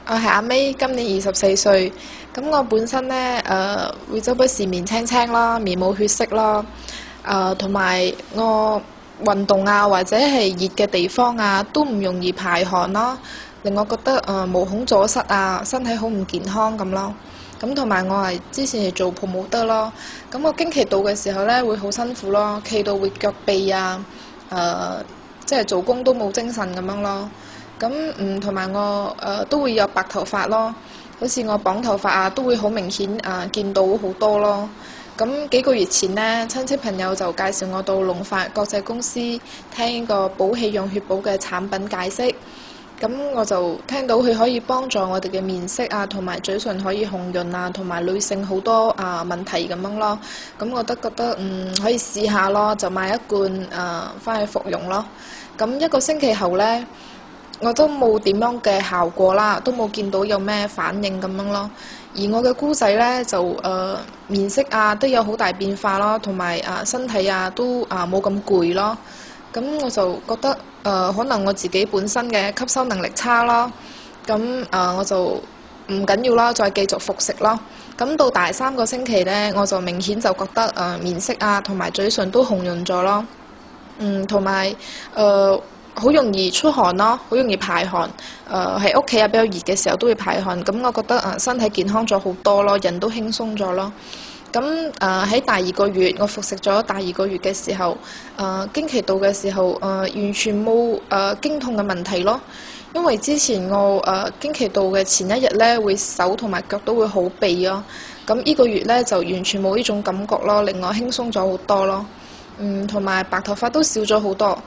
我係阿 May，今年24歲。咁我本身呢，會周不時面青青啦，面冇血色啦，同埋我運動啊或者係熱嘅地方啊，都唔容易排汗啦，令我覺得毛孔阻塞啊，身體好唔健康咁咯。咁同埋我係之前係做 promoter 咯，咁我經期到嘅時候呢，會好辛苦咯，企到會腳痹啊，即係做工都冇精神咁樣咯。咁同埋我都會有白頭髮咯，好似我綁頭髮啊，都會好明顯見到好多咯。咁幾個月前呢，親戚朋友就介紹我到龍發國際公司聽呢個補氣養血寶嘅產品解釋。咁我就聽到佢可以幫助我哋嘅面色啊，同埋嘴唇可以紅潤啊，同埋女性好多問題咁樣咯。咁我都覺得可以試下咯，就買一罐返去服用咯。咁1個星期後呢，我都冇點樣嘅效果啦，都冇見到有咩反應咁樣咯。而我嘅姑仔呢，就面色啊都有好大變化咯，同埋身體啊都冇咁攰咯。咁我就覺得可能我自己本身嘅吸收能力差咯。咁我就唔緊要啦，再繼續服食咯。咁到第3個星期呢，我就明顯就覺得面色啊同埋嘴唇都紅潤咗咯。同埋好容易出汗咯，好容易排汗。喺屋企啊比較熱嘅時候都會排汗。咁我覺得身體健康咗好多咯，人都輕鬆咗咯。咁喺第2個月，我服食咗第2個月嘅時候，經期到嘅時候，完全冇經痛嘅問題咯。因為之前我經期到嘅前一日呢，會手同埋腳都會好痹咯。咁呢個月呢，就完全冇呢種感覺咯，令我輕鬆咗好多咯。同埋白頭髮都少咗好多。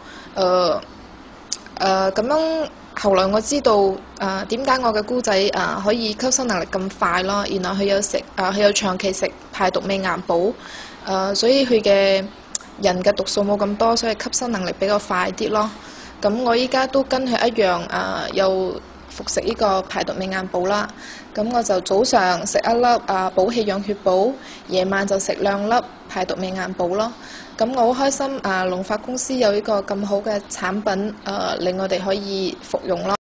咁樣後來我知道點解我嘅姑仔可以吸收能力咁快咯，原來佢有長期食排毒美顏寶，所以佢嘅人嘅毒素冇咁多，所以吸收能力比較快啲咯。咁我依家都跟佢一樣又服食呢個排毒美顏寶啦。咁我就早上食1粒補氣養血寶，夜晚就食2粒排毒美顏寶咯。咁我好開心龍發公司有呢個咁好嘅產品令我哋可以服用咯。